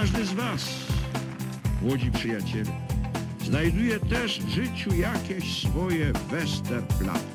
Każdy z was, młodzi przyjaciele, znajduje też w życiu jakieś swoje Westerplatte.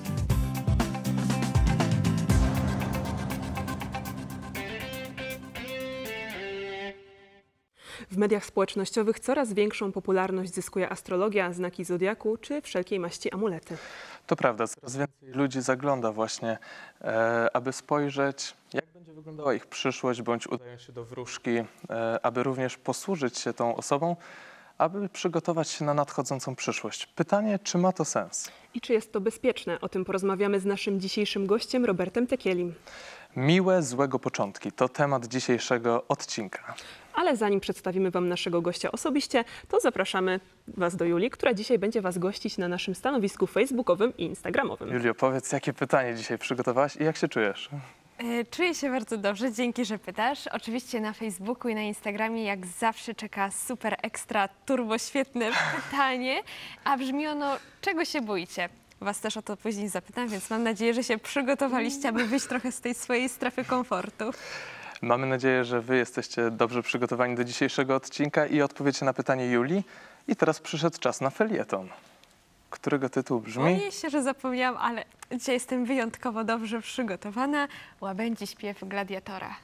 W mediach społecznościowych coraz większą popularność zyskuje astrologia, znaki zodiaku czy wszelkiej maści amulety. To prawda, coraz więcej ludzi zagląda właśnie, aby spojrzeć, jak będzie wyglądała ich przyszłość, bądź udają się do wróżki, aby również posłużyć się tą osobą, aby przygotować się na nadchodzącą przyszłość. Pytanie, czy ma to sens? I czy jest to bezpieczne? O tym porozmawiamy z naszym dzisiejszym gościem, Robertem Tekielim. Miłe, złego początki to temat dzisiejszego odcinka. Ale zanim przedstawimy Wam naszego gościa osobiście, to zapraszamy Was do Julii, która dzisiaj będzie Was gościć na naszym stanowisku facebookowym i instagramowym. Julio, powiedz, jakie pytanie dzisiaj przygotowałaś i jak się czujesz? Czuję się bardzo dobrze, dzięki, że pytasz. Oczywiście na Facebooku i na Instagramie jak zawsze czeka super ekstra turbo świetne pytanie, a brzmi ono: czego się boicie? Was też o to później zapytam, więc mam nadzieję, że się przygotowaliście, aby wyjść trochę z tej swojej strefy komfortu. Mamy nadzieję, że Wy jesteście dobrze przygotowani do dzisiejszego odcinka i odpowiecie na pytanie Julii. I teraz przyszedł czas na felieton, którego tytuł brzmi... Boję się, że zapomniałam, ale dzisiaj jestem wyjątkowo dobrze przygotowana. Łabędzi śpiew gladiatora.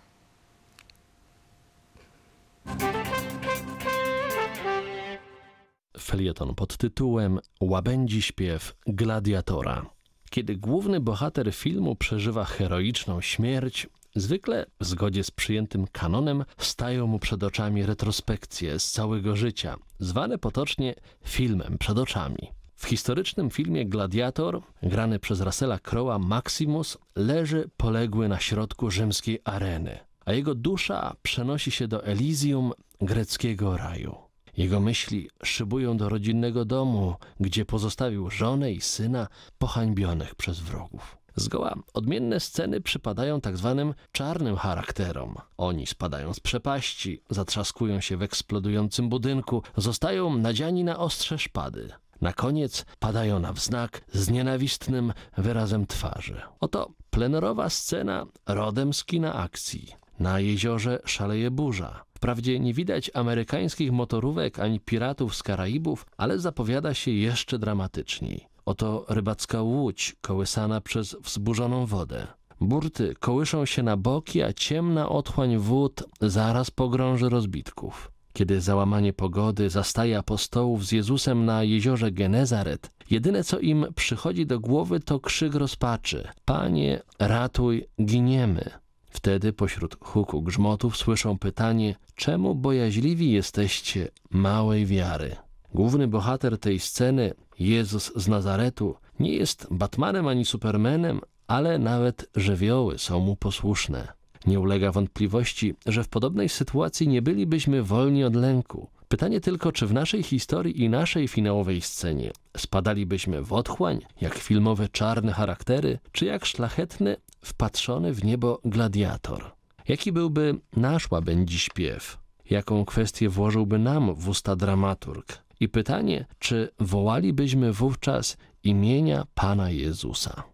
Felieton pod tytułem Łabędzi śpiew gladiatora. Kiedy główny bohater filmu przeżywa heroiczną śmierć, zwykle w zgodzie z przyjętym kanonem stają mu przed oczami retrospekcje z całego życia, zwane potocznie filmem przed oczami. W historycznym filmie Gladiator, grany przez Russella Crowe'a, Maximus leży poległy na środku rzymskiej areny, a jego dusza przenosi się do Elysium, greckiego raju. Jego myśli szybują do rodzinnego domu, gdzie pozostawił żonę i syna pohańbionych przez wrogów. Zgoła odmienne sceny przypadają tak zwanym czarnym charakterom. Oni spadają z przepaści, zatrzaskują się w eksplodującym budynku, zostają nadziani na ostrze szpady. Na koniec padają na wznak z nienawistnym wyrazem twarzy. Oto plenerowa scena rodem z kina akcji. Na jeziorze szaleje burza. Wprawdzie nie widać amerykańskich motorówek ani piratów z Karaibów, ale zapowiada się jeszcze dramatyczniej. Oto rybacka łódź kołysana przez wzburzoną wodę. Burty kołyszą się na boki, a ciemna otchłań wód zaraz pogrąży rozbitków. Kiedy załamanie pogody zastaje apostołów z Jezusem na jeziorze Genezaret, jedyne co im przychodzi do głowy to krzyk rozpaczy: Panie, ratuj, giniemy. Wtedy pośród huku grzmotów słyszą pytanie: czemu bojaźliwi jesteście małej wiary? Główny bohater tej sceny, Jezus z Nazaretu, nie jest Batmanem ani Supermanem, ale nawet żywioły są mu posłuszne. Nie ulega wątpliwości, że w podobnej sytuacji nie bylibyśmy wolni od lęku. Pytanie tylko, czy w naszej historii i naszej finałowej scenie spadalibyśmy w otchłań, jak filmowe czarne charaktery, czy jak szlachetny, wpatrzony w niebo gladiator. Jaki byłby nasz łabędzi śpiew? Jaką kwestię włożyłby nam w usta dramaturg? I pytanie, czy wołalibyśmy wówczas imienia Pana Jezusa?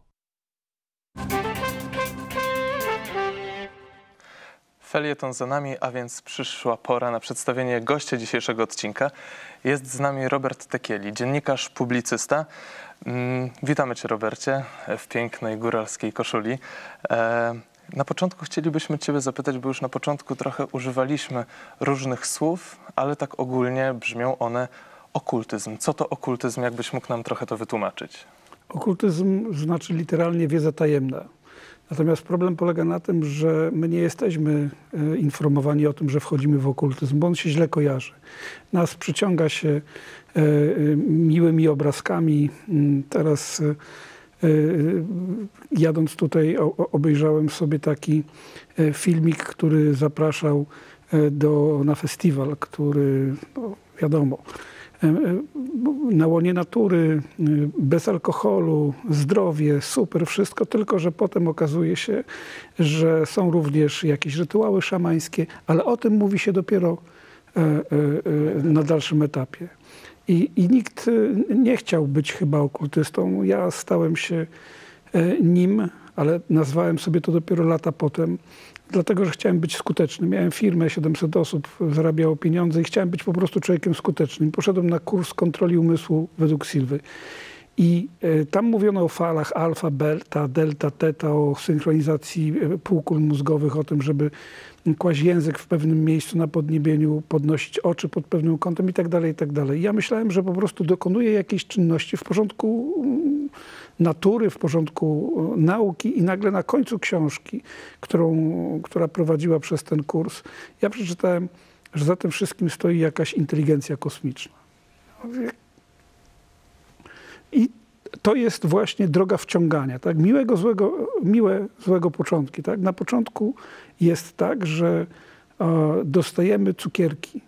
Felieton za nami, a więc przyszła pora na przedstawienie gościa dzisiejszego odcinka. Jest z nami Robert Tekieli, dziennikarz, publicysta. Witamy Cię, Robercie, w pięknej góralskiej koszuli. Na początku chcielibyśmy Ciebie zapytać, bo już na początku trochę używaliśmy różnych słów, ale tak ogólnie brzmią one okultyzm. Co to okultyzm? Jakbyś mógł nam trochę to wytłumaczyć? Okultyzm znaczy literalnie wiedza tajemna. Natomiast problem polega na tym, że my nie jesteśmy informowani o tym, że wchodzimy w okultyzm, bo on się źle kojarzy. Nas przyciąga się miłymi obrazkami. Teraz jadąc tutaj obejrzałem sobie taki filmik, który zapraszał na festiwal, który, no, wiadomo, na łonie natury, bez alkoholu, zdrowie, super, wszystko, tylko że potem okazuje się, że są również jakieś rytuały szamańskie, ale o tym mówi się dopiero na dalszym etapie. I nikt nie chciał być chyba okultystą. Ja stałem się nim, ale nazwałem sobie to dopiero lata potem, dlatego że chciałem być skuteczny. Miałem firmę, 700 osób zarabiało pieniądze i chciałem być po prostu człowiekiem skutecznym. Poszedłem na kurs kontroli umysłu według Silwy. I tam mówiono o falach alfa, beta, delta, teta, o synchronizacji półkul mózgowych, o tym, żeby kłaść język w pewnym miejscu na podniebieniu, podnosić oczy pod pewnym kątem i tak dalej, i tak dalej. Ja myślałem, że po prostu dokonuję jakiejś czynności w porządku natury, w porządku nauki i nagle na końcu książki, która prowadziła przez ten kurs, ja przeczytałem, że za tym wszystkim stoi jakaś inteligencja kosmiczna. I to jest właśnie droga wciągania, tak? Miłe, złego początki, tak? Na początku jest tak, że dostajemy cukierki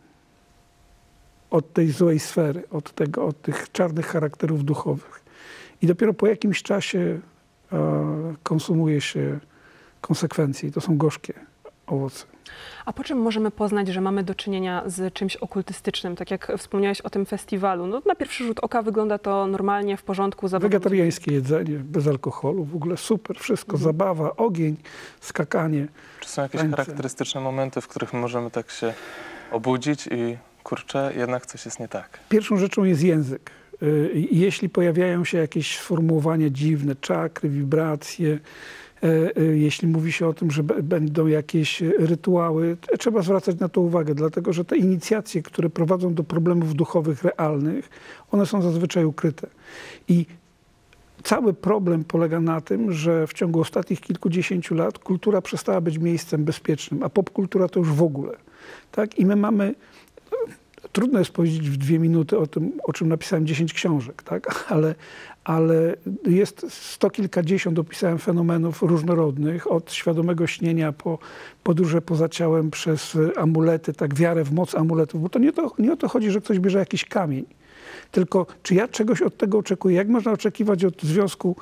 od tej złej sfery, od tych czarnych charakterów duchowych. I dopiero po jakimś czasie konsumuje się konsekwencje i to są gorzkie owoce. A po czym możemy poznać, że mamy do czynienia z czymś okultystycznym? Tak jak wspomniałeś o tym festiwalu. No, na pierwszy rzut oka wygląda to normalnie, w porządku. Wegetariańskie jedzenie, bez alkoholu, w ogóle super, wszystko, zabawa, ogień, skakanie. Czy są jakieś tańce. charakterystyczne momenty, w których możemy tak się obudzić i kurczę, jednak coś jest nie tak? Pierwszą rzeczą jest język. Jeśli pojawiają się jakieś sformułowania dziwne, czakry, wibracje, jeśli mówi się o tym, że będą jakieś rytuały, trzeba zwracać na to uwagę, dlatego że te inicjacje, które prowadzą do problemów duchowych realnych, one są zazwyczaj ukryte. I cały problem polega na tym, że w ciągu ostatnich kilkudziesięciu lat kultura przestała być miejscem bezpiecznym, a popkultura to już w ogóle. Tak? I my mamy... Trudno jest powiedzieć w 2 minuty o tym, o czym napisałem 10 książek, tak? Ale jest 100 kilkadziesiąt, opisałem fenomenów różnorodnych, od świadomego śnienia po podróże poza ciałem, przez amulety, tak, wiarę w moc amuletów, bo to nie o to chodzi, że ktoś bierze jakiś kamień, tylko czy ja czegoś od tego oczekuję, jak można oczekiwać od związku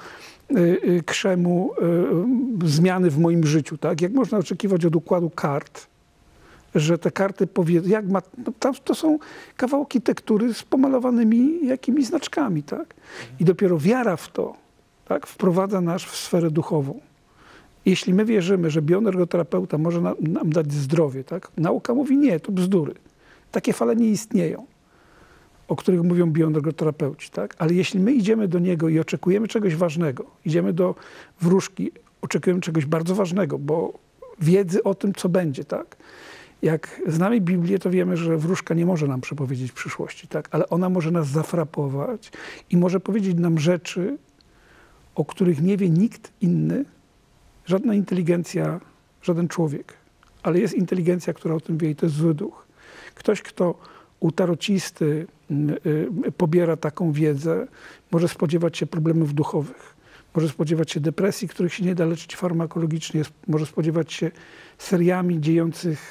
krzemu zmiany w moim życiu, tak? Jak można oczekiwać od układu kart, że te karty powiedzą, to są kawałki tektury z pomalowanymi jakimiś znaczkami, tak? I dopiero wiara w to, tak, wprowadza nas w sferę duchową. Jeśli my wierzymy, że bioenergoterapeuta może nam dać zdrowie, tak? Nauka mówi nie, to bzdury. Takie fale nie istnieją, o których mówią bioenergoterapeuci, tak? Ale jeśli my idziemy do niego i oczekujemy czegoś ważnego, idziemy do wróżki, oczekujemy czegoś bardzo ważnego, bo wiedzy o tym, co będzie, tak? Jak znamy Biblię, to wiemy, że wróżka nie może nam przepowiedzieć przyszłości, tak? Ale ona może nas zafrapować i może powiedzieć nam rzeczy, o których nie wie nikt inny, żadna inteligencja, żaden człowiek. Ale jest inteligencja, która o tym wie i to jest zły duch. Ktoś, kto u tarocisty pobiera taką wiedzę, może spodziewać się problemów duchowych. Może spodziewać się depresji, których się nie da leczyć farmakologicznie. Może spodziewać się seriami dziejących,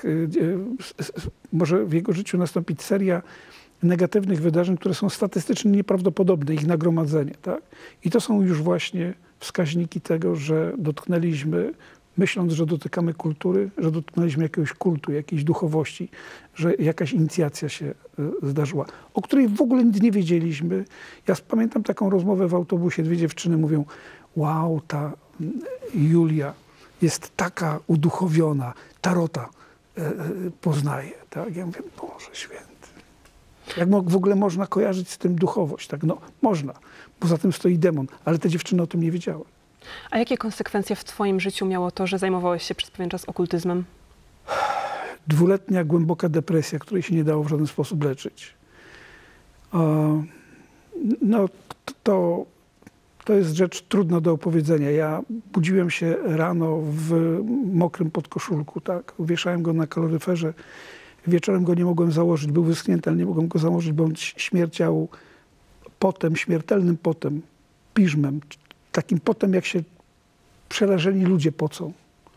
może w jego życiu nastąpić seria negatywnych wydarzeń, które są statystycznie nieprawdopodobne, ich nagromadzenie. Tak? I to są już właśnie wskaźniki tego, że dotknęliśmy, myśląc, że dotykamy kultury, że dotknęliśmy jakiegoś kultu, jakiejś duchowości, że jakaś inicjacja się zdarzyła, o której w ogóle nic nie wiedzieliśmy. Ja pamiętam taką rozmowę w autobusie, 2 dziewczyny mówią, wow, ta Julia jest taka uduchowiona, tarota poznaje. Tak? Ja mówię, Boże Święty. Jak w ogóle można kojarzyć z tym duchowość? Tak? No można, bo za tym stoi demon, ale te dziewczyny o tym nie wiedziały. A jakie konsekwencje w twoim życiu miało to, że zajmowałeś się przez pewien czas okultyzmem? 2-letnia głęboka depresja, której się nie dało w żaden sposób leczyć. No to jest rzecz trudna do opowiedzenia. Ja budziłem się rano w mokrym podkoszulku, tak? Wieszałem go na kaloryferze. Wieczorem go nie mogłem założyć. Był wyschnięty, ale nie mogłem go założyć, bo on śmierdział potem, śmiertelnym potem, piżmem. Takim potem, jak się przerażeni ludzie pocą.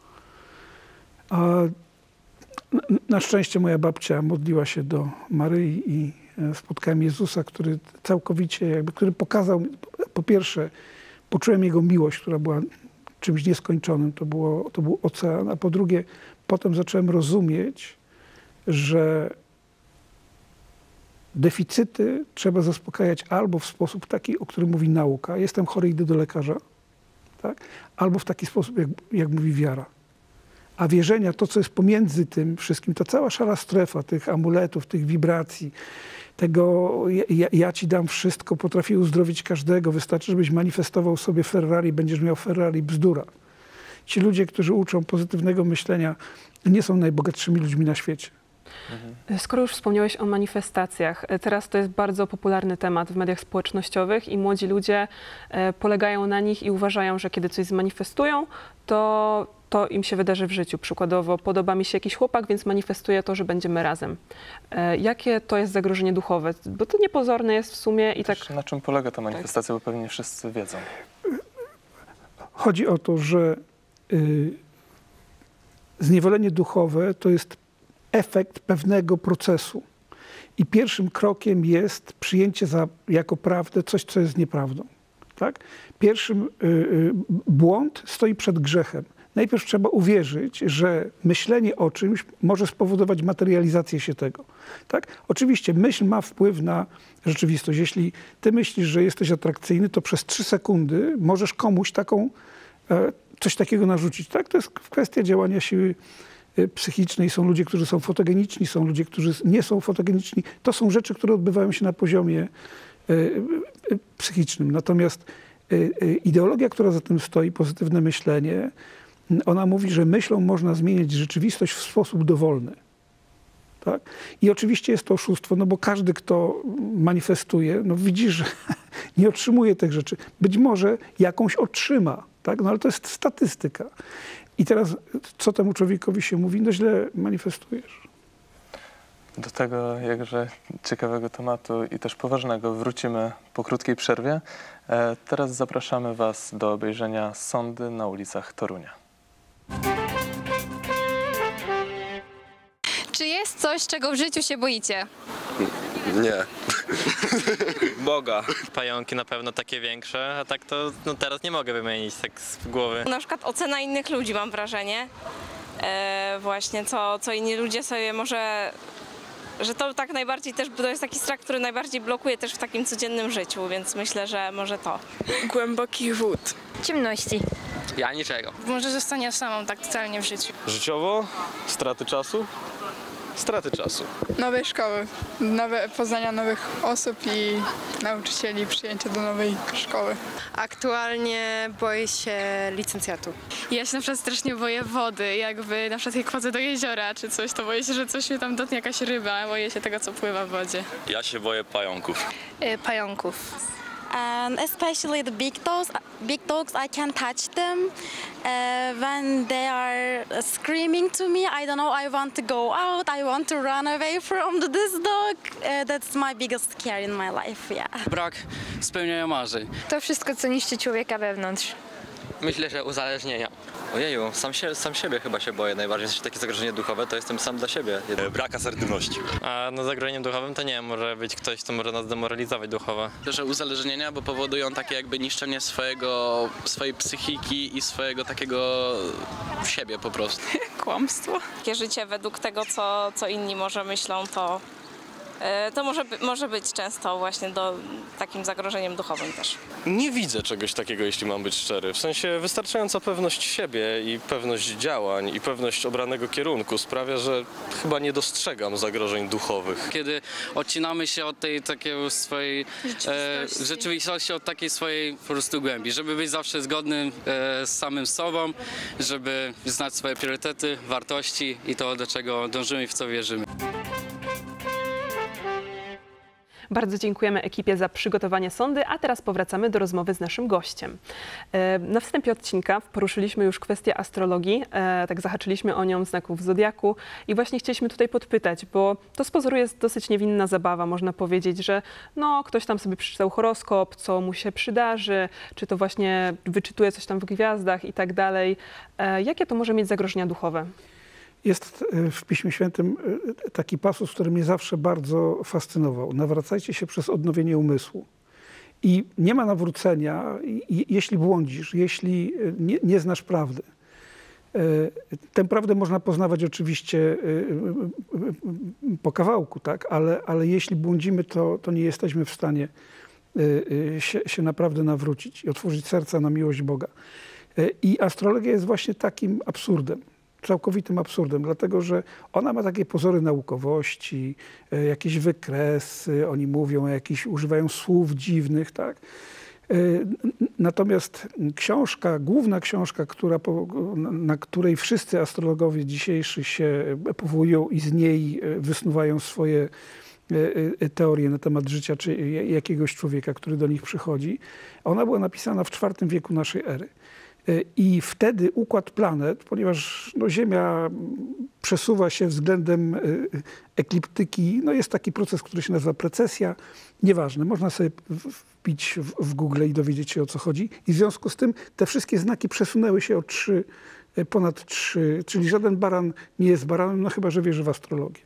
Na szczęście moja babcia modliła się do Maryi i spotkałem Jezusa, który całkowicie, który pokazał, po pierwsze, poczułem Jego miłość, która była czymś nieskończonym, to był ocean, a po drugie, potem zacząłem rozumieć, że deficyty trzeba zaspokajać albo w sposób taki, o którym mówi nauka, jestem chory, idę do lekarza, tak? Albo w taki sposób, jak mówi wiara. A wierzenia, to co jest pomiędzy tym wszystkim, to cała szara strefa tych amuletów, tych wibracji, tego ja ci dam wszystko, potrafię uzdrowić każdego, wystarczy, żebyś manifestował sobie Ferrari, będziesz miał Ferrari, bzdura. Ci ludzie, którzy uczą pozytywnego myślenia, nie są najbogatszymi ludźmi na świecie. Skoro już wspomniałeś o manifestacjach, teraz to jest bardzo popularny temat w mediach społecznościowych i młodzi ludzie polegają na nich i uważają, że kiedy coś zmanifestują, to im się wydarzy w życiu. Przykładowo, podoba mi się jakiś chłopak, więc manifestuję to, że będziemy razem. Jakie to jest zagrożenie duchowe? Bo to niepozorne jest w sumie i tak... Na czym polega ta manifestacja, bo pewnie wszyscy wiedzą. Chodzi o to, że zniewolenie duchowe to jest efekt pewnego procesu. I pierwszym krokiem jest przyjęcie jako prawdę coś, co jest nieprawdą. Tak? Pierwszym błąd stoi przed grzechem. Najpierw trzeba uwierzyć, że myślenie o czymś może spowodować materializację się tego. Tak? Oczywiście myśl ma wpływ na rzeczywistość. Jeśli ty myślisz, że jesteś atrakcyjny, to przez 3 sekundy możesz komuś coś takiego narzucić. Tak? To jest kwestia działania siły psychicznej. Są ludzie, którzy są fotogeniczni, są ludzie, którzy nie są fotogeniczni. To są rzeczy, które odbywają się na poziomie psychicznym. Natomiast ideologia, która za tym stoi, pozytywne myślenie, ona mówi, że myślą można zmieniać rzeczywistość w sposób dowolny. Tak? I oczywiście jest to oszustwo, no bo każdy, kto manifestuje, no widzi, że nie otrzymuje tych rzeczy. Być może jakąś otrzyma, tak? No ale to jest statystyka. I teraz co temu człowiekowi się mówi? No źle manifestujesz. Do tego jakże ciekawego tematu i też poważnego wrócimy po krótkiej przerwie. Teraz zapraszamy Was do obejrzenia Sądy na ulicach Torunia. Czy jest coś, czego w życiu się boicie? Nie. Boga. Pająki na pewno takie większe, a tak to no teraz nie mogę wymienić tak z głowy. Na przykład ocena innych ludzi, mam wrażenie. Właśnie co inni ludzie sobie może... Że to tak najbardziej też, to jest taki strach, który najbardziej blokuje też w takim codziennym życiu, więc myślę, że może to. Głębokich wód. Ciemności. Ja niczego. Może zostania samą tak totalnie w życiu. Życiowo? Straty czasu? Straty czasu. Nowej szkoły, poznania nowych osób i nauczycieli, przyjęcia do nowej szkoły. Aktualnie boję się licencjatu. Ja się na przykład strasznie boję wody, jakby na przykład jak wchodzę do jeziora czy coś, to boję się, że coś mnie tam dotknie, jakaś ryba, boję się tego, co pływa w wodzie. Ja się boję pająków. Pająków. Especially the big dogs, I can't touch them. When they are screaming to me, I don't know, I want to go out, I want to run away from this dog. That's my biggest scare in my life, yeah. Brak spełniania marzeń. To wszystko, co niszczy człowieka wewnątrz. Myślę, że uzależnienia. Ojeju, sam siebie chyba się boję najbardziej. Jeśli takie zagrożenie duchowe, to jestem sam dla siebie. Brak asertywności. A no zagrożeniem duchowym to nie może być ktoś, kto może nas demoralizować duchowo. Że uzależnienia, bo powodują takie jakby niszczenie swojej psychiki i swojego takiego siebie po prostu. Kłamstwo. Takie życie według tego, co inni może myślą, to może być często właśnie takim zagrożeniem duchowym też. Nie widzę czegoś takiego, jeśli mam być szczery. W sensie wystarczająca pewność siebie i pewność działań i pewność obranego kierunku sprawia, że chyba nie dostrzegam zagrożeń duchowych. Kiedy odcinamy się od tej takiej swojej rzeczywistości, od takiej swojej po prostu głębi, żeby być zawsze zgodnym z samym sobą, żeby znać swoje priorytety, wartości i to, do czego dążymy i w co wierzymy. Bardzo dziękujemy ekipie za przygotowanie sondy, a teraz powracamy do rozmowy z naszym gościem. Na wstępie odcinka poruszyliśmy już kwestię astrologii, tak zahaczyliśmy o nią, znaków zodiaku i właśnie chcieliśmy tutaj podpytać, bo to z pozoru jest dosyć niewinna zabawa, można powiedzieć, że no, ktoś tam sobie przeczytał horoskop, co mu się przydarzy, czy to właśnie wyczytuje coś tam w gwiazdach i tak dalej. Jakie to może mieć zagrożenia duchowe? Jest w Piśmie Świętym taki pasus, który mnie zawsze bardzo fascynował. Nawracajcie się przez odnowienie umysłu. I nie ma nawrócenia, jeśli błądzisz, jeśli nie znasz prawdy. Tę prawdę można poznawać oczywiście po kawałku, tak? Ale jeśli błądzimy, to nie jesteśmy w stanie się naprawdę nawrócić i otworzyć serca na miłość Boga. I astrologia jest właśnie takim absurdem. całkowitym absurdem, dlatego że ona ma takie pozory naukowości, jakieś wykresy, oni mówią używają słów dziwnych, tak? Natomiast główna książka, na której wszyscy astrologowie dzisiejsi się powołują i z niej wysnuwają swoje teorie na temat życia czy jakiegoś człowieka, który do nich przychodzi, ona była napisana w IV wieku naszej ery. I wtedy układ planet, ponieważ Ziemia przesuwa się względem ekliptyki, jest taki proces, który się nazywa precesja, nieważne, można sobie wbić w Google i dowiedzieć się, o co chodzi. I w związku z tym te wszystkie znaki przesunęły się o ponad 3, czyli żaden baran nie jest baranem, chyba że wierzy w astrologię.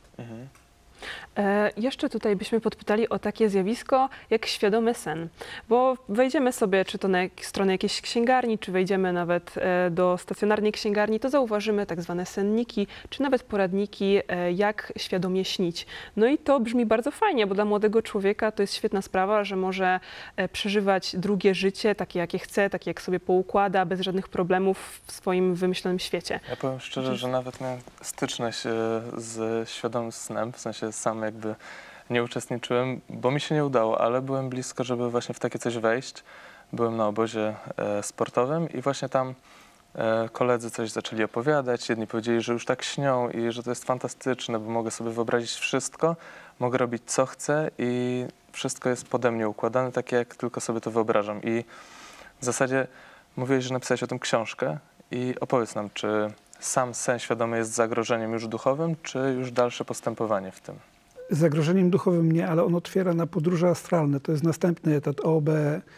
Jeszcze tutaj byśmy podpytali o takie zjawisko jak świadomy sen, bo wejdziemy sobie, czy to na stronę jakiejś księgarni, czy wejdziemy nawet do stacjonarnej księgarni, to zauważymy tak zwane senniki, czy nawet poradniki, jak świadomie śnić. No i to brzmi bardzo fajnie, bo dla młodego człowieka to jest świetna sprawa, że może przeżywać drugie życie, takie jakie chce, takie jak sobie poukłada, bez żadnych problemów w swoim wymyślonym świecie. Ja powiem szczerze, że nawet miałem styczność z świadomym snem, w sensie sam jakby nie uczestniczyłem, bo mi się nie udało, ale byłem blisko, żeby właśnie w takie coś wejść. Byłem na obozie sportowym i właśnie tam koledzy coś zaczęli opowiadać. Jedni powiedzieli, że już tak śnią i że to jest fantastyczne, bo mogę sobie wyobrazić wszystko, mogę robić co chcę i wszystko jest pode mnie układane, takie jak tylko sobie to wyobrażam. I w zasadzie mówiłeś, że napisałeś o tym książkę i opowiedz nam, czy sam sen świadomy jest zagrożeniem już duchowym, czy już dalsze postępowanie w tym? Zagrożeniem duchowym nie, ale on otwiera na podróże astralne. To jest następny etap OB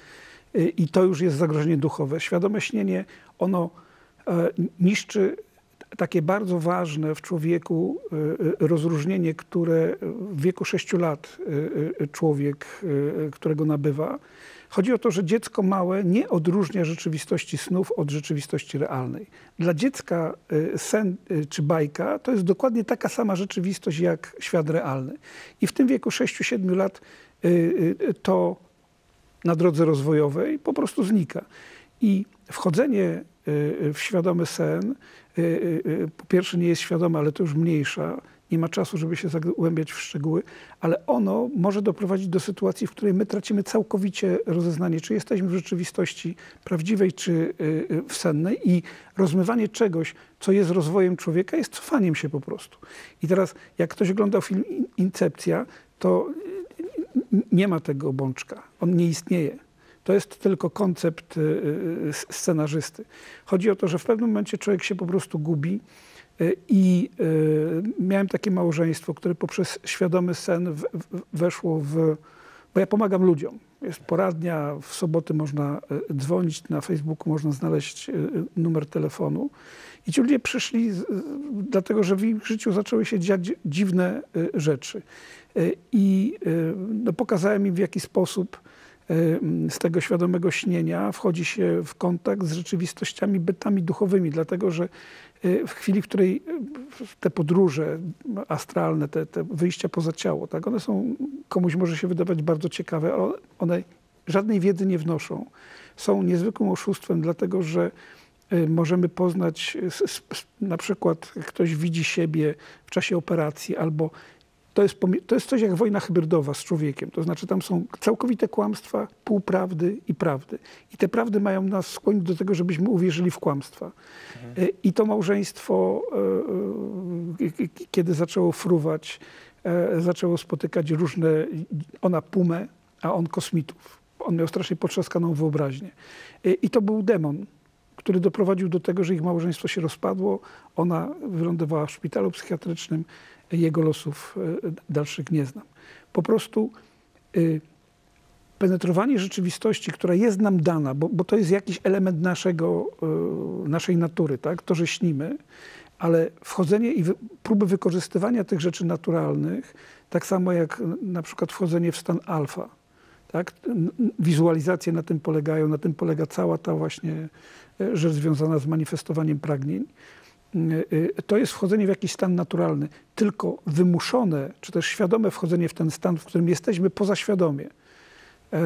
i to już jest zagrożenie duchowe. Świadome śnienie, ono niszczy takie bardzo ważne w człowieku rozróżnienie, które w wieku 6 lat człowiek, którego nabywa. Chodzi o to, że dziecko małe nie odróżnia rzeczywistości snów od rzeczywistości realnej. Dla dziecka sen czy bajka to jest dokładnie taka sama rzeczywistość jak świat realny. I w tym wieku 6-7 lat to na drodze rozwojowej po prostu znika. I wchodzenie w świadomy sen, po pierwsze nie jest świadome, ale to już mniejsza, nie ma czasu, żeby się zagłębiać w szczegóły, ale ono może doprowadzić do sytuacji, w której my tracimy całkowicie rozeznanie, czy jesteśmy w rzeczywistości prawdziwej, czy w sennej i rozmywanie czegoś, co jest rozwojem człowieka, jest cofaniem się po prostu. I teraz, jak ktoś oglądał film Incepcja, to nie ma tego bączka, on nie istnieje. To jest tylko koncept scenarzysty. Chodzi o to, że w pewnym momencie człowiek się po prostu gubi i miałem takie małżeństwo, które poprzez świadomy sen weszło bo ja pomagam ludziom. Jest poradnia, w soboty można dzwonić, na Facebooku można znaleźć numer telefonu. I ci ludzie przyszli dlatego, że w ich życiu zaczęły się dziać dziwne rzeczy. I pokazałem im, w jaki sposób z tego świadomego śnienia wchodzi się w kontakt z rzeczywistościami, bytami duchowymi, dlatego że w chwili, w której te podróże astralne, te wyjścia poza ciało, tak, one są, komuś może się wydawać bardzo ciekawe, ale one żadnej wiedzy nie wnoszą. Są niezwykłym oszustwem, dlatego że możemy poznać, na przykład ktoś widzi siebie w czasie operacji, albo to jest coś jak wojna hybrydowa z człowiekiem. To znaczy tam są całkowite kłamstwa, półprawdy i prawdy. I te prawdy mają nas skłonić do tego, żebyśmy uwierzyli w kłamstwa. I to małżeństwo, kiedy zaczęło fruwać, zaczęło spotykać różne, ona pumę, a on kosmitów. On miał strasznie potrzaskaną wyobraźnię. I to był demon, który doprowadził do tego, że ich małżeństwo się rozpadło. Ona wylądowała w szpitalu psychiatrycznym. Jego losów dalszych nie znam. Po prostu penetrowanie rzeczywistości, która jest nam dana, bo to jest jakiś element naszej natury, tak? To, że śnimy, ale wchodzenie i próby wykorzystywania tych rzeczy naturalnych, tak samo jak na przykład wchodzenie w stan alfa. Tak? Wizualizacje na tym polegają, na tym polega cała ta właśnie rzecz związana z manifestowaniem pragnień. To jest wchodzenie w jakiś stan naturalny, tylko wymuszone, czy też świadome wchodzenie w ten stan, w którym jesteśmy pozaświadomie,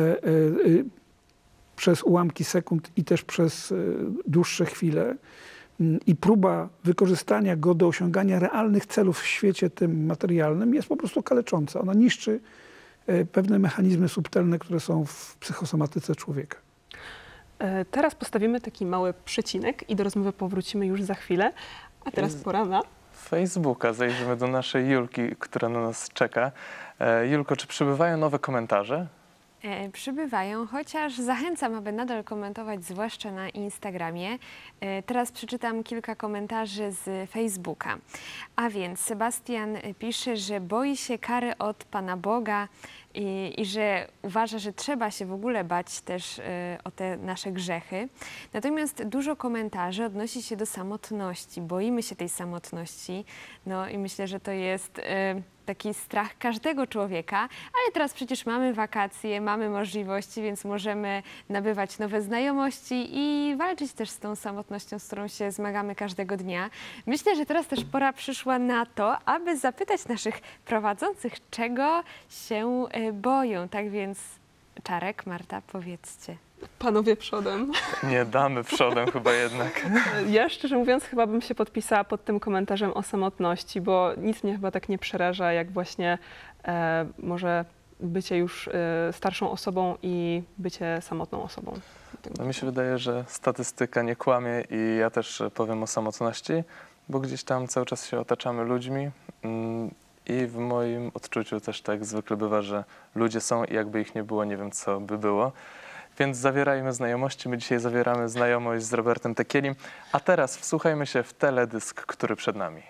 przez ułamki sekund i też przez dłuższe chwile, i próba wykorzystania go do osiągania realnych celów w świecie tym materialnym jest po prostu kalecząca. Ona niszczy pewne mechanizmy subtelne, które są w psychosomatyce człowieka. Teraz postawimy taki mały przecinek i do rozmowy powrócimy już za chwilę. A teraz pora na Facebooka. Zajrzymy do naszej Julki, która na nas czeka. Julko, czy przybywają nowe komentarze? Przybywają, chociaż zachęcam, aby nadal komentować, zwłaszcza na Instagramie. Teraz przeczytam kilka komentarzy z Facebooka. A więc Sebastian pisze, że boi się kary od Pana Boga i że uważa, że trzeba się w ogóle bać też o te nasze grzechy. Natomiast dużo komentarzy odnosi się do samotności. Boimy się tej samotności. No i myślę, że to jest taki strach każdego człowieka, ale teraz przecież mamy wakacje, mamy możliwości, więc możemy nabywać nowe znajomości i walczyć też z tą samotnością, z którą się zmagamy każdego dnia. Myślę, że teraz też pora przyszła na to, aby zapytać naszych prowadzących, czego się boją. Tak więc Czarek, Marta, powiedzcie. Panowie przodem. Nie damy przodem chyba jednak. Ja szczerze mówiąc chyba bym się podpisała pod tym komentarzem o samotności, bo nic mnie chyba tak nie przeraża, jak właśnie może bycie już starszą osobą i bycie samotną osobą. No mi się wydaje, że statystyka nie kłamie i ja też powiem o samotności, bo gdzieś tam cały czas się otaczamy ludźmi i w moim odczuciu też tak zwykle bywa, że ludzie są i jakby ich nie było, nie wiem co by było. Więc zawierajmy znajomości. My dzisiaj zawieramy znajomość z Robertem Tekielim. A teraz wsłuchajmy się w teledysk, który przed nami.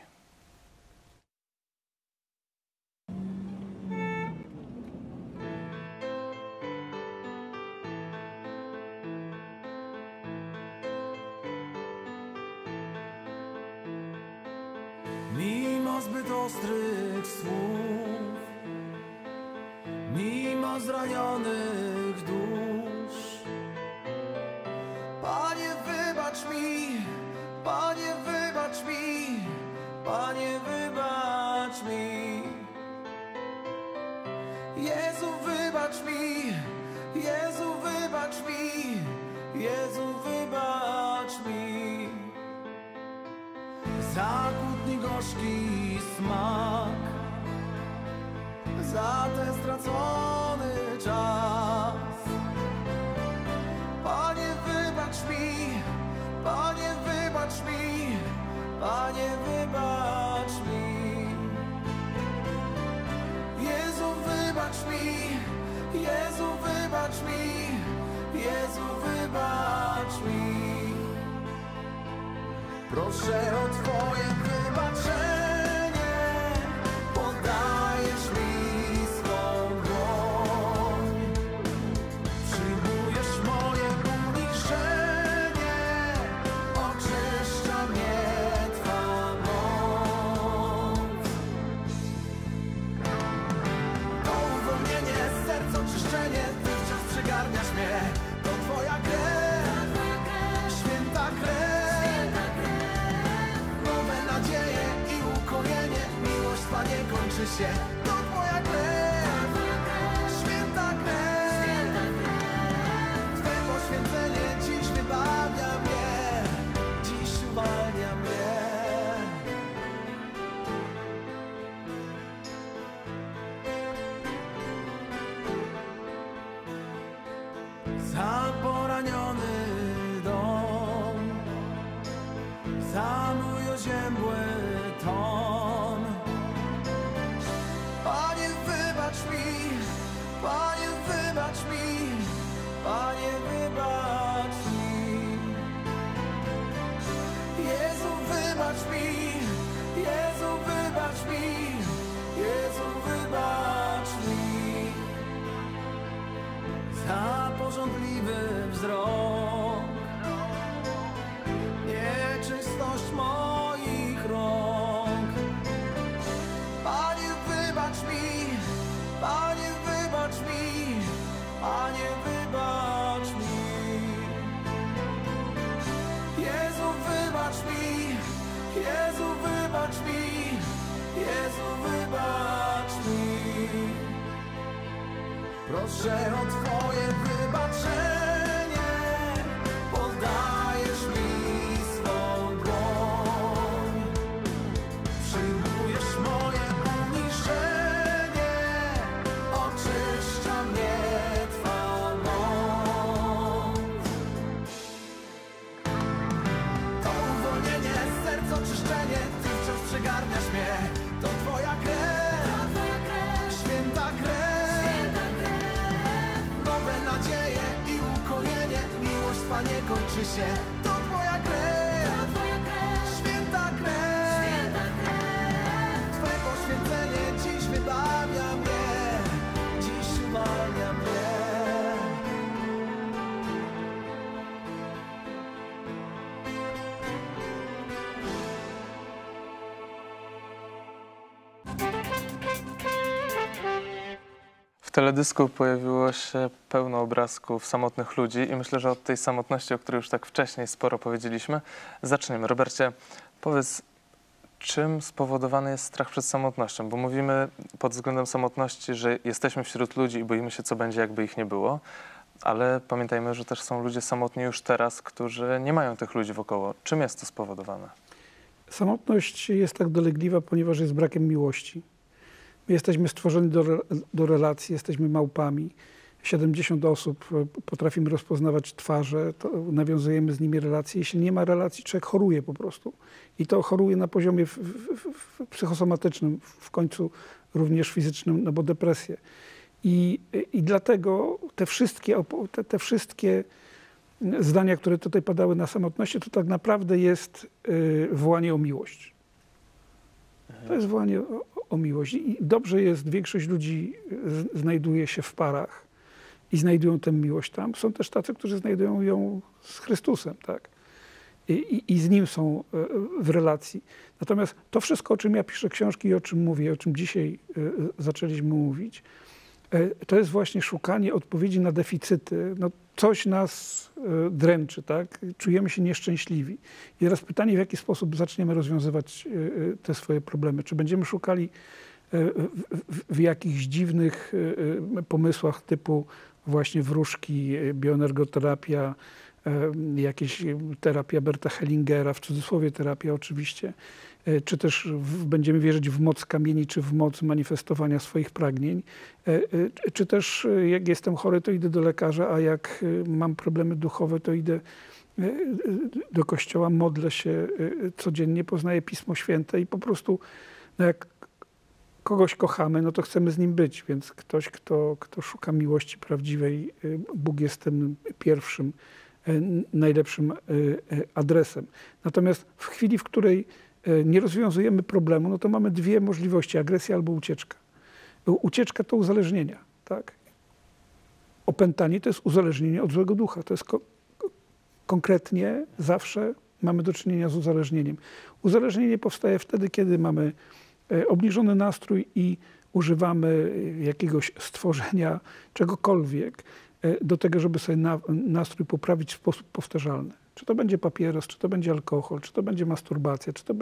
Mimo zbyt ostrych słów, mimo zranionych dusz, Panie, wybacz mi, Panie, wybacz mi, Panie, wybacz mi. Jezu, wybacz mi, Jezu, wybacz mi, Jezu, wybacz mi. Za kłótni gorzki smak, za ten stracony czas. Panie, wybacz mi, Panie, wybacz mi, Panie, wybacz mi. Jezu, wybacz mi, Jezu, wybacz mi, Jezu, wybacz mi. Proszę o Twoje wybaczenie, podajesz mi swą dłoń. Przyjmujesz moje uniżenie, oczyszcza mnie Twa moc. To uwolnienie, serce oczyszczenie, Ty wciąż przygarniasz mnie. To Twoja krew, święta krew. Nadzieję i ukojenie, miłość Twa nie kończy się. To Twoja krew, święta krew. Twe poświęcenie dziś wybawia mnie, dziś uwalnia mnie. Za poraniony dom, za mój oziębły ton. Panie, wybacz mi, Panie, wybacz mi, Panie, wybacz mi. Jezu, wybacz mi, Jezu, wybacz mi, Jezu, wybacz mi. Za pożądliwy wzrok, nieczystość moich rąk. Panie, wybacz mi, Panie, wybacz mi, Panie, wybacz mi. Jezu, wybacz mi, Jezu, wybacz mi, Jezu, wybacz mi. Proszę o Twoje wybaczenie, podajesz mi swą dłoń. się, to twoja krew, święta krew. Twoje poświęcenie dziś wybawia mnie, dziś uwalnia mnie. W teledysku pojawiło się pełno obrazków samotnych ludzi i myślę, że od tej samotności, o której już tak wcześniej sporo powiedzieliśmy, zaczniemy. Robercie, powiedz, czym spowodowany jest strach przed samotnością? Bo mówimy pod względem samotności, że jesteśmy wśród ludzi i boimy się, co będzie, jakby ich nie było, ale pamiętajmy, że też są ludzie samotni już teraz, którzy nie mają tych ludzi wokoło. Czym jest to spowodowane? Samotność jest tak dolegliwa, ponieważ jest brakiem miłości. My jesteśmy stworzeni do relacji, jesteśmy małpami. 70 osób potrafimy rozpoznawać twarze, to nawiązujemy z nimi relacje. Jeśli nie ma relacji, człowiek choruje po prostu. I to choruje na poziomie psychosomatycznym, w końcu również fizycznym, no bo depresję. I dlatego te wszystkie zdania, które tutaj padały na samotności, to tak naprawdę jest wołanie o miłość. To jest wołanie o miłość. I dobrze jest, większość ludzi znajduje się w parach i znajdują tę miłość tam. Są też tacy, którzy znajdują ją z Chrystusem, tak? I z Nim są w relacji. Natomiast to wszystko, o czym ja piszę książki i o czym mówię, o czym dzisiaj zaczęliśmy mówić, to jest właśnie szukanie odpowiedzi na deficyty. No, coś nas dręczy, tak? Czujemy się nieszczęśliwi. I teraz pytanie, w jaki sposób zaczniemy rozwiązywać te swoje problemy. Czy będziemy szukali w jakichś dziwnych pomysłach typu właśnie wróżki, bioenergoterapia, jakieś terapia Berta Hellingera, w cudzysłowie terapia oczywiście, czy też będziemy wierzyć w moc kamieni, czy w moc manifestowania swoich pragnień, czy też jak jestem chory, to idę do lekarza, a jak mam problemy duchowe, to idę do kościoła, modlę się codziennie, poznaję Pismo Święte i po prostu no jak kogoś kochamy, no to chcemy z nim być, więc ktoś, kto szuka miłości prawdziwej, Bóg jest tym pierwszym, najlepszym adresem. Natomiast w chwili, w której nie rozwiązujemy problemu, no to mamy dwie możliwości, agresja albo ucieczka. Ucieczka to uzależnienia, tak? Opętanie to jest uzależnienie od złego ducha. To jest konkretnie zawsze mamy do czynienia z uzależnieniem. Uzależnienie powstaje wtedy, kiedy mamy obniżony nastrój i używamy jakiegoś stworzenia, czegokolwiek, do tego, żeby sobie nastrój poprawić w sposób powtarzalny. Czy to będzie papieros, czy to będzie alkohol, czy to będzie masturbacja, czy to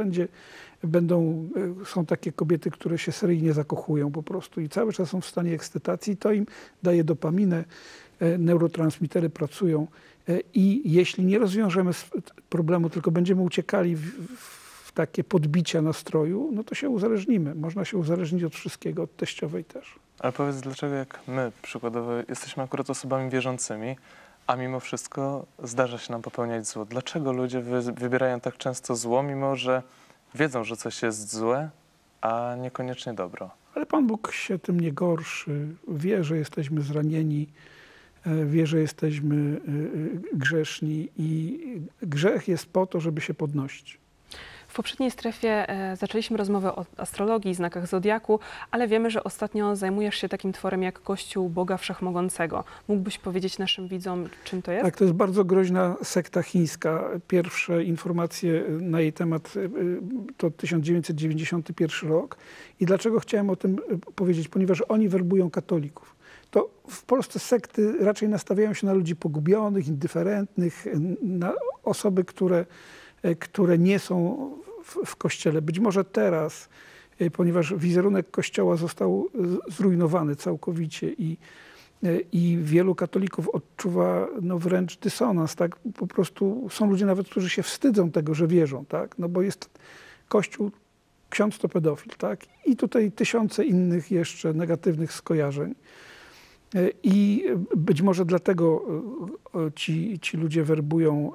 są takie kobiety, które się seryjnie zakochują po prostu i cały czas są w stanie ekscytacji, to im daje dopaminę, neurotransmitery pracują i jeśli nie rozwiążemy problemu, tylko będziemy uciekali w takie podbicia nastroju, no to się uzależnimy. Można się uzależnić od wszystkiego, od teściowej też. Ale powiedz, dlaczego jak my przykładowo jesteśmy akurat osobami wierzącymi, a mimo wszystko zdarza się nam popełniać zło. Dlaczego ludzie wybierają tak często zło, mimo że wiedzą, że coś jest złe, a niekoniecznie dobro? Ale Pan Bóg się tym nie gorszy. Wie, że jesteśmy zranieni, wie, że jesteśmy grzeszni i grzech jest po to, żeby się podnosić. W poprzedniej strefie zaczęliśmy rozmowę o astrologii, znakach zodiaku, ale wiemy, że ostatnio zajmujesz się takim tworem jak Kościół Boga Wszechmogącego. Mógłbyś powiedzieć naszym widzom, czym to jest? Tak, to jest bardzo groźna sekta chińska. Pierwsze informacje na jej temat to 1991 rok. I dlaczego chciałem o tym powiedzieć? Ponieważ oni werbują katolików. To w Polsce sekty raczej nastawiają się na ludzi pogubionych, indyferentnych, na osoby, które nie są w Kościele. Być może teraz, ponieważ wizerunek Kościoła został zrujnowany całkowicie i wielu katolików odczuwa no, wręcz dysonans. Tak? Po prostu są ludzie nawet, którzy się wstydzą tego, że wierzą. Tak? No bo jest Kościół, ksiądz to pedofil. Tak? I tutaj tysiące innych jeszcze negatywnych skojarzeń. I być może dlatego ci ludzie werbują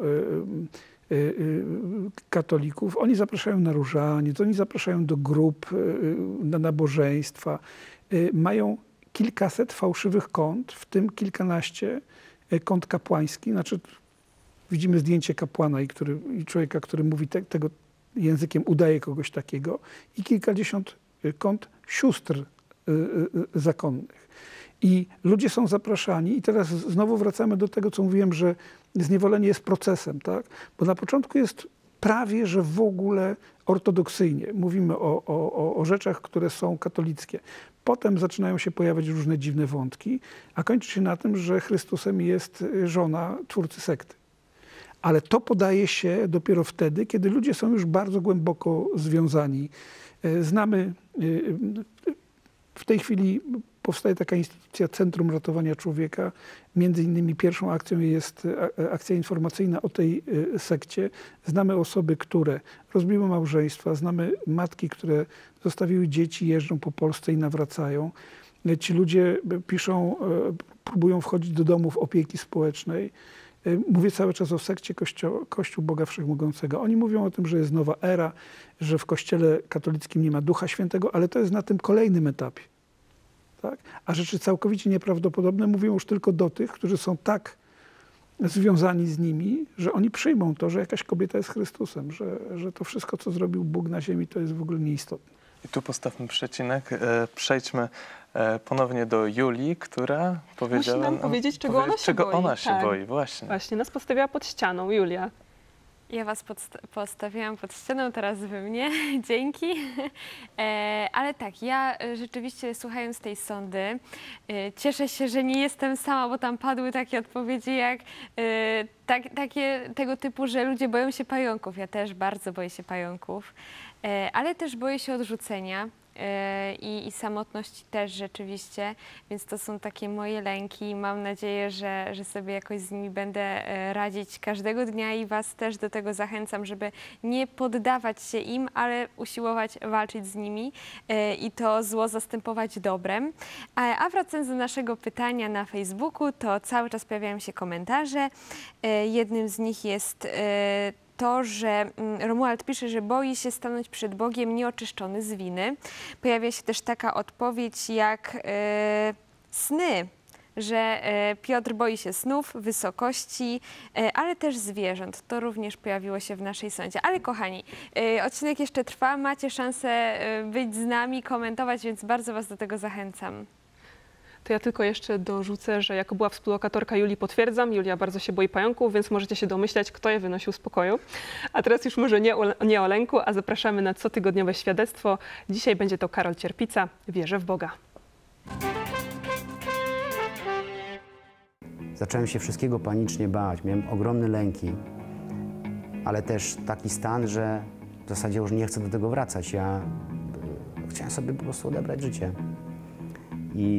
katolików. Oni zapraszają na różaniec, oni zapraszają do grup, na nabożeństwa. Mają kilkaset fałszywych kont, w tym kilkanaście kont kapłańskich. Znaczy, widzimy zdjęcie kapłana i człowieka, który mówi tego językiem, udaje kogoś takiego i kilkadziesiąt kont sióstr zakonnych. I ludzie są zapraszani i teraz znowu wracamy do tego, co mówiłem, że zniewolenie jest procesem, tak? Bo na początku jest prawie, że w ogóle ortodoksyjnie. Mówimy o rzeczach, które są katolickie. Potem zaczynają się pojawiać różne dziwne wątki, a kończy się na tym, że Chrystusem jest żona twórcy sekty. Ale to podaje się dopiero wtedy, kiedy ludzie są już bardzo głęboko związani. Znamy, w tej chwili powstaje taka instytucja Centrum Ratowania Człowieka. Między innymi pierwszą akcją jest akcja informacyjna o tej sekcie. Znamy osoby, które rozbiły małżeństwa, znamy matki, które zostawiły dzieci, jeżdżą po Polsce i nawracają. Ci ludzie piszą, próbują wchodzić do domów opieki społecznej. Mówię cały czas o sekcie Kościół Boga Wszechmogącego. Oni mówią o tym, że jest nowa era, że w Kościele katolickim nie ma Ducha Świętego, ale to jest na tym kolejnym etapie. Tak? A rzeczy całkowicie nieprawdopodobne mówią już tylko do tych, którzy są tak związani z nimi, że oni przyjmą to, że jakaś kobieta jest Chrystusem, że to wszystko, co zrobił Bóg na ziemi, to jest w ogóle nieistotne. I tu postawmy przecinek. Przejdźmy ponownie do Julii, która powiedziała Musi nam powiedzieć, czego ona się boi. Boi, właśnie. Właśnie, nas postawiła pod ścianą, Julia. Ja was postawiłam pod ścianą, teraz wy mnie, dzięki. Ale tak, ja rzeczywiście słuchając tej sondy, cieszę się, że nie jestem sama, bo tam padły takie odpowiedzi jak takie tego typu, że ludzie boją się pająków. Ja też bardzo boję się pająków, ale też boję się odrzucenia. I samotności też rzeczywiście, więc to są takie moje lęki. Mam nadzieję, że sobie jakoś z nimi będę radzić każdego dnia i was też do tego zachęcam, żeby nie poddawać się im, ale usiłować walczyć z nimi i to zło zastępować dobrem. A wracając do naszego pytania na Facebooku, to cały czas pojawiają się komentarze. Jednym z nich jest to, że Romuald pisze, że boi się stanąć przed Bogiem nieoczyszczony z winy. Pojawia się też taka odpowiedź jak sny, że Piotr boi się snów, wysokości, ale też zwierząt. To również pojawiło się w naszej sądzie. Ale kochani, odcinek jeszcze trwa, macie szansę być z nami, komentować, więc bardzo was do tego zachęcam. To ja tylko jeszcze dorzucę, że jako była współlokatorka Julii potwierdzam, Julia bardzo się boi pająków, więc możecie się domyślać, kto je wynosił z pokoju. A teraz już może nie o lęku, a zapraszamy na cotygodniowe świadectwo. Dzisiaj będzie to Karol Cierpica, Wierzę w Boga. Zacząłem się wszystkiego panicznie bać, miałem ogromne lęki, ale też taki stan, że w zasadzie już nie chcę do tego wracać. Ja chciałem sobie po prostu odebrać życie. I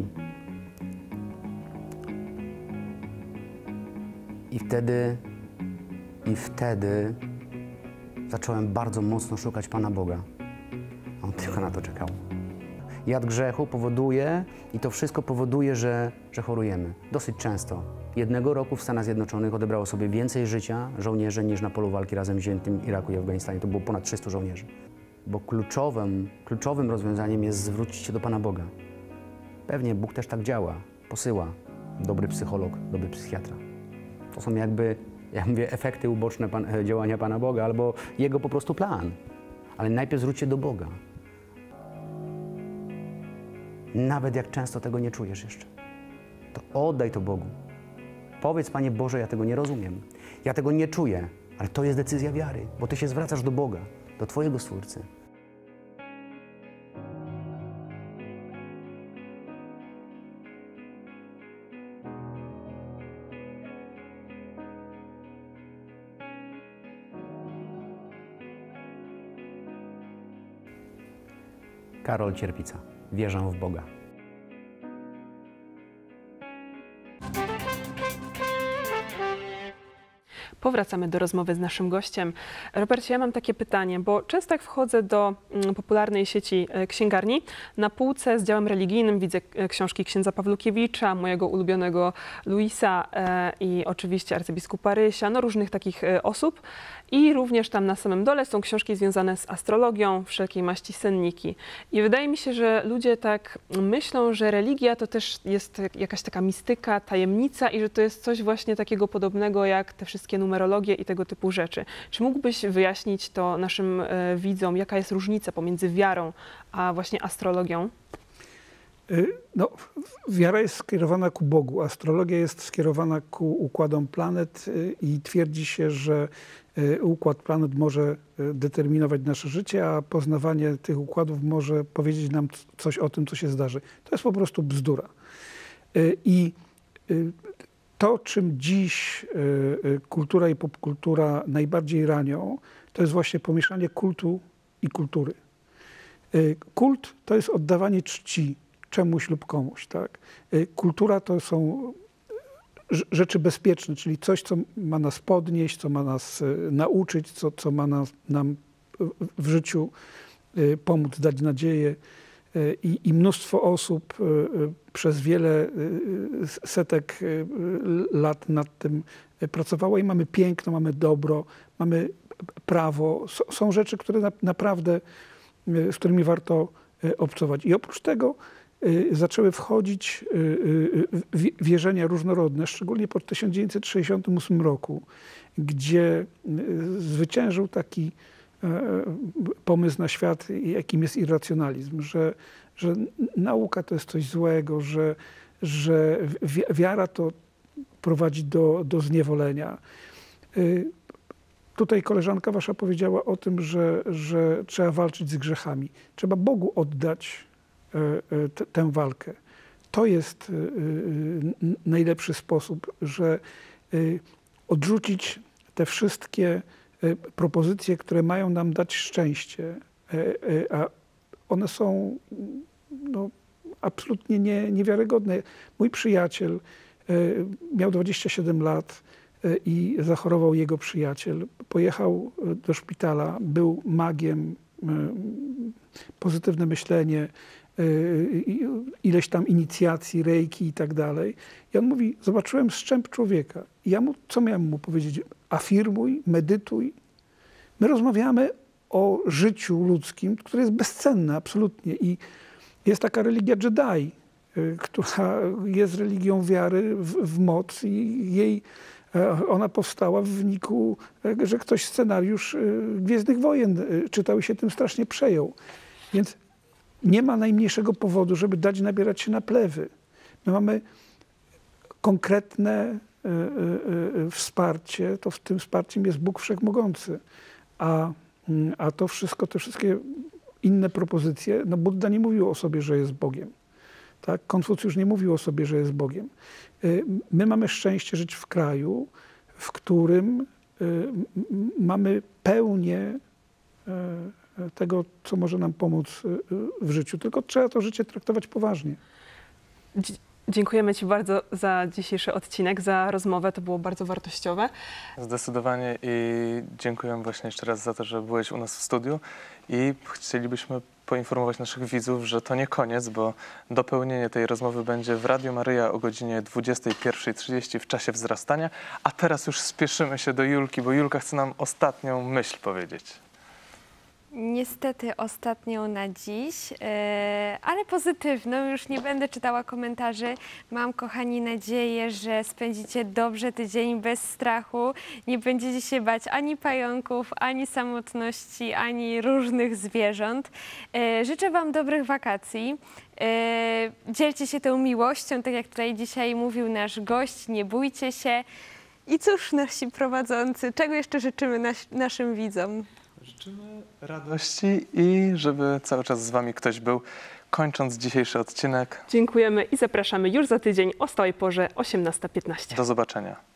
wtedy zacząłem bardzo mocno szukać Pana Boga. On tylko na to czekał. Jad grzechu powoduje i to wszystko powoduje, że chorujemy. Dosyć często. Jednego roku w Stanach Zjednoczonych odebrało sobie więcej życia żołnierzy niż na polu walki razem wziętym Iraku i Afganistanie. To było ponad 300 żołnierzy. Bo kluczowym rozwiązaniem jest zwrócić się do Pana Boga. Pewnie Bóg też tak działa. Posyła dobry psycholog, dobry psychiatra. To są jakby, jak mówię, efekty uboczne działania Pana Boga albo Jego po prostu plan. Ale najpierw zwróć się do Boga. Nawet jak często tego nie czujesz jeszcze, to oddaj to Bogu. Powiedz, Panie Boże, ja tego nie rozumiem, ja tego nie czuję, ale to jest decyzja wiary, bo Ty się zwracasz do Boga, do Twojego Stwórcy. Karol Cierpica. Wierzę w Boga. Powracamy do rozmowy z naszym gościem. Robercie, ja mam takie pytanie, bo często jak wchodzę do popularnej sieci księgarni, na półce z działem religijnym widzę książki księdza Pawlukiewicza, mojego ulubionego Luisa i oczywiście arcybiskupa Rysia, no różnych takich osób. I również tam na samym dole są książki związane z astrologią, wszelkiej maści senniki. I wydaje mi się, że ludzie tak myślą, że religia to też jest jakaś taka mistyka, tajemnica i że to jest coś właśnie takiego podobnego jak te wszystkie numery numerologię i tego typu rzeczy. Czy mógłbyś wyjaśnić to naszym widzom, jaka jest różnica pomiędzy wiarą a właśnie astrologią? No, wiara jest skierowana ku Bogu, astrologia jest skierowana ku układom planet i twierdzi się, że układ planet może determinować nasze życie, a poznawanie tych układów może powiedzieć nam coś o tym, co się zdarzy. To jest po prostu bzdura. I to, czym dziś kultura i popkultura najbardziej ranią, to jest właśnie pomieszanie kultu i kultury. Kult to jest oddawanie czci czemuś lub komuś. Tak? Kultura to są rzeczy bezpieczne, czyli coś, co ma nas podnieść, co ma nas nauczyć, co ma nam w życiu pomóc, dać nadzieję. I mnóstwo osób przez wiele setek lat nad tym pracowało i mamy piękno, mamy dobro, mamy prawo. Są rzeczy, które naprawdę, z którymi warto obcować. I oprócz tego zaczęły wchodzić wierzenia różnorodne, szczególnie po 1968 roku, gdzie zwyciężył taki pomysł na świat, jakim jest irracjonalizm, że nauka to jest coś złego, że wiara to prowadzi do zniewolenia. Tutaj koleżanka wasza powiedziała o tym, że trzeba walczyć z grzechami. Trzeba Bogu oddać tę walkę. To jest najlepszy sposób, że odrzucić te wszystkie propozycje, które mają nam dać szczęście, a one są absolutnie niewiarygodne. Mój przyjaciel miał 27 lat i zachorował jego przyjaciel. Pojechał do szpitala, był magiem, pozytywne myślenie, ileś tam inicjacji, reiki i tak dalej. I on mówi, zobaczyłem szczęp człowieka. I co miałem mu powiedzieć? Afirmuj, medytuj. My rozmawiamy o życiu ludzkim, które jest bezcenne absolutnie. I jest taka religia Jedi, która jest religią wiary w moc i ona powstała w wyniku, że ktoś scenariusz Gwiezdnych Wojen czytał i się tym strasznie przejął. Więc nie ma najmniejszego powodu, żeby dać nabierać się na plewy. My mamy konkretne wsparcie, to w tym wsparciem jest Bóg Wszechmogący. A to wszystko, te wszystkie inne propozycje, Budda nie mówił o sobie, że jest Bogiem. Tak? Konfucjusz nie mówił o sobie, że jest Bogiem. My mamy szczęście żyć w kraju, w którym mamy pełnię tego, co może nam pomóc w życiu. Tylko trzeba to życie traktować poważnie. Dziękujemy ci bardzo za dzisiejszy odcinek, za rozmowę. To było bardzo wartościowe. Zdecydowanie i dziękuję właśnie jeszcze raz za to, że byłeś u nas w studiu i chcielibyśmy poinformować naszych widzów, że to nie koniec, bo dopełnienie tej rozmowy będzie w Radiu Maryja o godzinie 21:30 w czasie wzrastania. A teraz już spieszymy się do Julki, bo Julka chce nam ostatnią myśl powiedzieć. Niestety ostatnią na dziś, ale pozytywną. Już nie będę czytała komentarzy. Mam, kochani, nadzieję, że spędzicie dobrze tydzień bez strachu. Nie będziecie się bać ani pająków, ani samotności, ani różnych zwierząt. Życzę wam dobrych wakacji. Dzielcie się tą miłością, tak jak tutaj dzisiaj mówił nasz gość. Nie bójcie się. I cóż, nasi prowadzący, czego jeszcze życzymy naszym widzom? Życzymy radości i żeby cały czas z wami ktoś był. Kończąc dzisiejszy odcinek. Dziękujemy i zapraszamy już za tydzień o stałej porze 18:15. Do zobaczenia.